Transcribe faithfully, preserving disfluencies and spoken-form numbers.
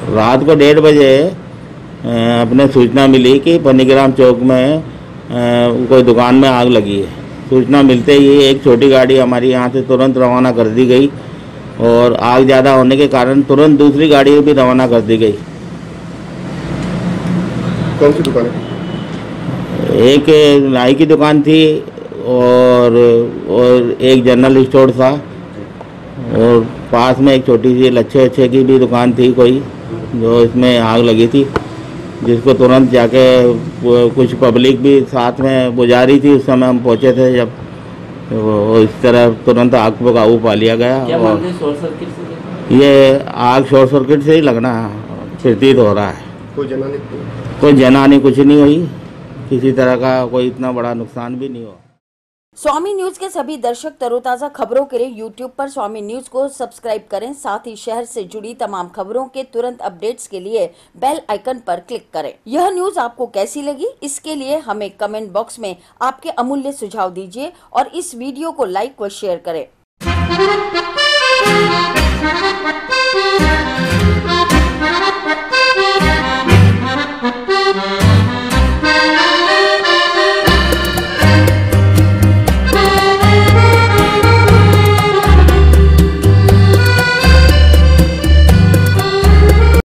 रात को डेढ़ बजे अपने सूचना मिली कि पन्नीग्राम चौक में कोई दुकान में आग लगी है। सूचना मिलते ही एक छोटी गाड़ी हमारी यहाँ से तुरंत रवाना कर दी गई और आग ज़्यादा होने के कारण तुरंत दूसरी गाड़ी भी रवाना कर दी गई। कौन सी दुकान है? एक नाई की दुकान थी और और एक जनरल स्टोर था और पास में एक छोटी सी लच्छे अच्छे की भी दुकान थी कोई, जो इसमें आग लगी थी, जिसको तुरंत जाके कुछ पब्लिक भी साथ में बुझा रही थी। उस समय हम पहुंचे थे जब वो इस तरह तुरंत आग पर काबू पा लिया गया। क्या और शॉर्ट सर्किट से? ये आग शॉर्ट सर्किट से ही लगना प्रतीत हो रहा है। कोई जनानी कोई जनानी कुछ नहीं हुई, किसी तरह का कोई इतना बड़ा नुकसान भी नहीं हुआ। स्वामी न्यूज के सभी दर्शक तरोताजा खबरों के लिए यूट्यूब पर स्वामी न्यूज को सब्सक्राइब करें। साथ ही शहर से जुड़ी तमाम खबरों के तुरंत अपडेट्स के लिए बेल आइकन पर क्लिक करें। यह न्यूज आपको कैसी लगी, इसके लिए हमें कमेंट बॉक्स में आपके अमूल्य सुझाव दीजिए और इस वीडियो को लाइक व शेयर करें।